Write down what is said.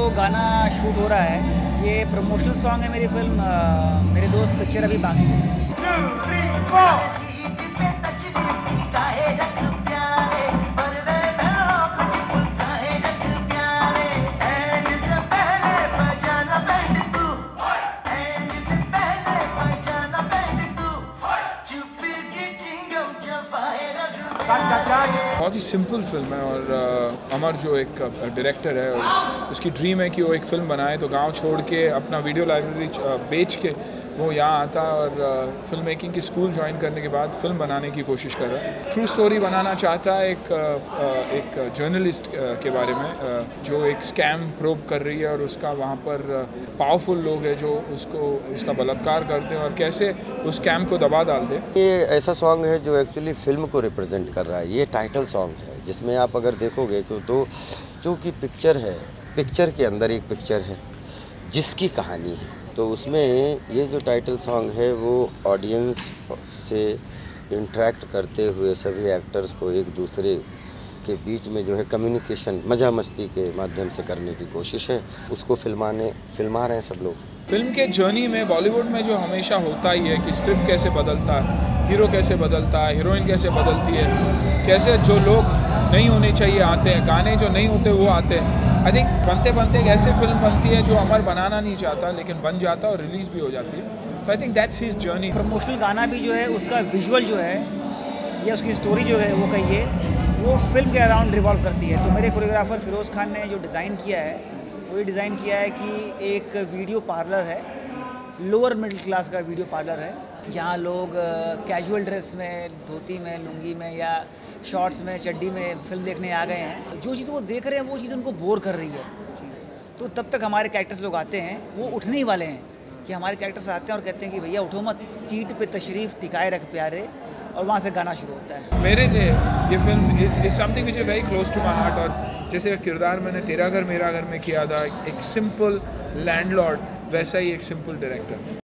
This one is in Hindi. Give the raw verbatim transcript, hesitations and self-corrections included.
गाना शूट हो रहा है, ये प्रमोशनल सॉन्ग है मेरी फिल्म मेरे दोस्त पिक्चर अभी बाकी है। बहुत ही सिंपल फिल्म है और uh, अमर जो एक डायरेक्टर है और उसकी ड्रीम है कि वो एक फ़िल्म बनाए, तो गांव छोड़ के अपना वीडियो लाइब्रेरी बेच के वो यहाँ आता है और फिल्म मेकिंग की स्कूल ज्वाइन करने के बाद फिल्म बनाने की कोशिश कर रहा है। ट्रू स्टोरी बनाना चाहता है एक एक जर्नलिस्ट के बारे में जो एक स्कैम प्रोब कर रही है और उसका वहाँ पर पावरफुल लोग हैं जो उसको उसका बलात्कार करते हैं और कैसे उस स्कैम को दबा डालते हैं। ये ऐसा सॉन्ग है जो एक्चुअली फिल्म को रिप्रेजेंट कर रहा है। ये टाइटल सॉन्ग है जिसमें आप अगर देखोगे तो जो कि पिक्चर है, पिक्चर के अंदर एक पिक्चर है जिसकी कहानी है, तो उसमें ये जो टाइटल सॉन्ग है वो ऑडियंस से इंटरेक्ट करते हुए सभी एक्टर्स को एक दूसरे के बीच में जो है कम्युनिकेशन मज़ा मस्ती के माध्यम से करने की कोशिश है। उसको फिल्माने फिल्मा रहे हैं सब लोग। फिल्म के जर्नी में बॉलीवुड में जो हमेशा होता ही है कि स्क्रिप्ट कैसे बदलता है, हीरो कैसे बदलता है, हीरोइन कैसे बदलती है, कैसे जो लोग नहीं होने चाहिए आते हैं, गाने जो नहीं होते वो आते हैं। आई थिंक बनते बनते एक ऐसे फिल्म बनती है जो अमर बनाना नहीं चाहता लेकिन बन जाता है और रिलीज़ भी हो जाती है। तो I think that's his journey. Promotional गाना भी जो है उसका विजुअल जो है या उसकी स्टोरी जो है वो कहिए वो फिल्म के अराउंड रिवॉल्व करती है। तो मेरे कोरियोग्राफर फिरोज़ खान ने जो डिज़ाइन किया है वो ये डिज़ाइन किया है कि एक वीडियो पार्लर है, लोअर मिडिल क्लास का वीडियो पार्लर है, जहाँ लोग कैजुअल ड्रेस में, धोती में, लुंगी में या शॉर्ट्स में, चड्डी में फिल्म देखने आ गए हैं। जो चीज़ वो देख रहे हैं वो चीज़ उनको बोर कर रही है। तो तब तक हमारे कैरेक्टर्स लोग आते हैं, वो उठने ही वाले हैं कि हमारे कैरेक्टर्स आते हैं और कहते हैं कि भैया उठो मत, सीट पे तशरीफ़ टिकाए रख प्यारे, और वहाँ से गाना शुरू होता है। मेरे लिए ये film is is something which is very close to my heart. और जैसे किरदार मैंने तेरा घर मेरा घर में किया था, एक सिंपल लैंडलॉर्ड, वैसा ही एक सिंपल डायरेक्टर।